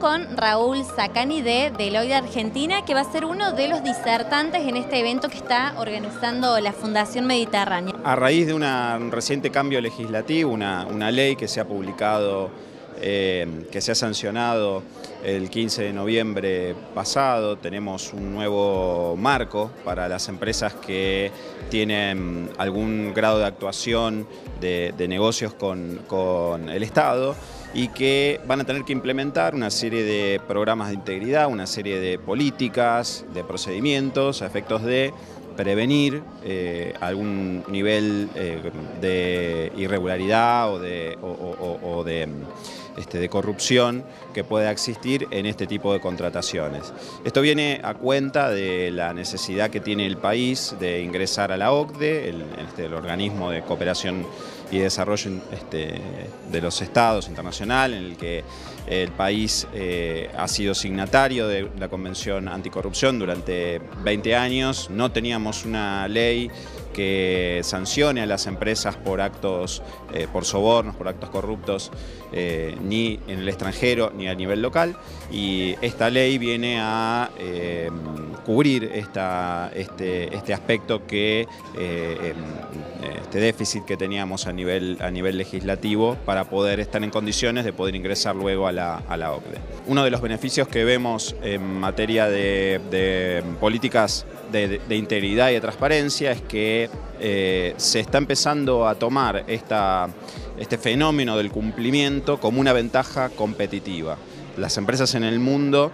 con Raúl Zacani de Deloitte Argentina, que va a ser uno de los disertantes en este evento que está organizando la Fundación Mediterránea. A raíz de un reciente cambio legislativo, una ley que se ha publicado, que se ha sancionado el 15 de noviembre pasado, tenemos un nuevo marco para las empresas que tienen algún grado de actuación de negocios con el Estado y que van a tener que implementar una serie de programas de integridad, una serie de políticas, de procedimientos a efectos de prevenir algún nivel de irregularidad o de corrupción que pueda existir en este tipo de contrataciones. Esto viene a cuenta de la necesidad que tiene el país de ingresar a la OCDE, el organismo de cooperación y desarrollo de los estados internacional, en el que el país ha sido signatario de la Convención Anticorrupción durante 20 años. No teníamos una ley que sancione a las empresas por actos, por sobornos, por actos corruptos, ni en el extranjero ni a nivel local, y esta ley viene a cubrir este aspecto que este déficit que teníamos a nivel legislativo para poder estar en condiciones de poder ingresar luego a la OCDE. Uno de los beneficios que vemos en materia de políticas de integridad y de transparencia es que se está empezando a tomar este fenómeno del cumplimiento como una ventaja competitiva. Las empresas en el mundo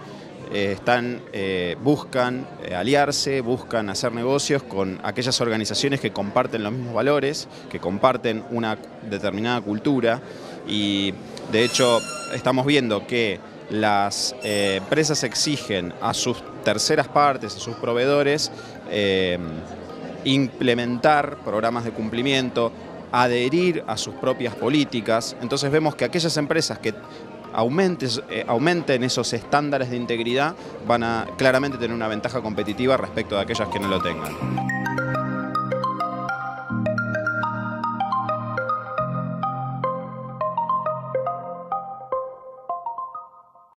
buscan aliarse, buscan hacer negocios con aquellas organizaciones que comparten los mismos valores, que comparten una determinada cultura, y de hecho estamos viendo que las empresas exigen a sus terceras partes, a sus proveedores, implementar programas de cumplimiento, adherir a sus propias políticas. Entonces vemos que aquellas empresas que aumenten esos estándares de integridad van a claramente tener una ventaja competitiva respecto de aquellas que no lo tengan.